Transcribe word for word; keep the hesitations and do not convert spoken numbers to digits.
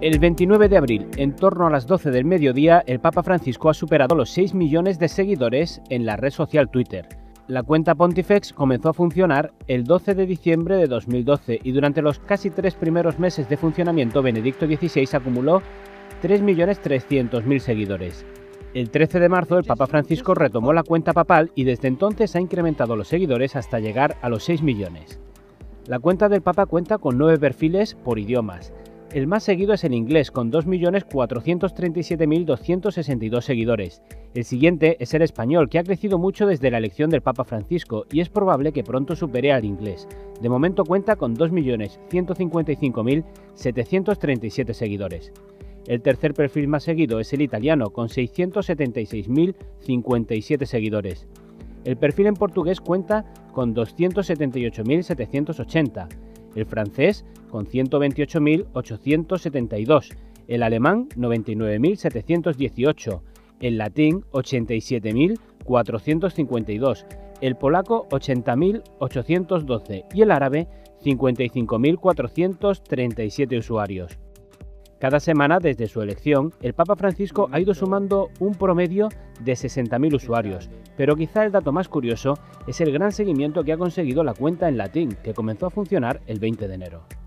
El veintinueve de abril, en torno a las doce del mediodía, el Papa Francisco ha superado los seis millones de seguidores en la red social Twitter. La cuenta Pontifex comenzó a funcionar el doce de diciembre de dos mil doce y durante los casi tres primeros meses de funcionamiento, Benedicto dieciséis acumuló tres millones trescientos mil seguidores. El trece de marzo, el Papa Francisco retomó la cuenta papal y desde entonces ha incrementado los seguidores hasta llegar a los seis millones. La cuenta del Papa cuenta con nueve perfiles por idiomas. El más seguido es el inglés, con dos millones cuatrocientos treinta y siete mil doscientos sesenta y dos seguidores. El siguiente es el español, que ha crecido mucho desde la elección del Papa Francisco y es probable que pronto supere al inglés. De momento cuenta con dos millones ciento cincuenta y cinco mil setecientos treinta y siete seguidores. El tercer perfil más seguido es el italiano, con seiscientos setenta y seis mil cincuenta y siete seguidores. El perfil en portugués cuenta con doscientos setenta y ocho mil setecientos ochenta. El francés con ciento veintiocho mil ochocientos setenta y dos, el alemán noventa y nueve mil setecientos dieciocho, el latín ochenta y siete mil cuatrocientos cincuenta y dos, el polaco ochenta mil ochocientos doce y el árabe cincuenta y cinco mil cuatrocientos treinta y siete usuarios. Cada semana, desde su elección, el Papa Francisco ha ido sumando un promedio de sesenta mil usuarios, pero quizá el dato más curioso es el gran seguimiento que ha conseguido la cuenta en latín, que comenzó a funcionar el veinte de enero.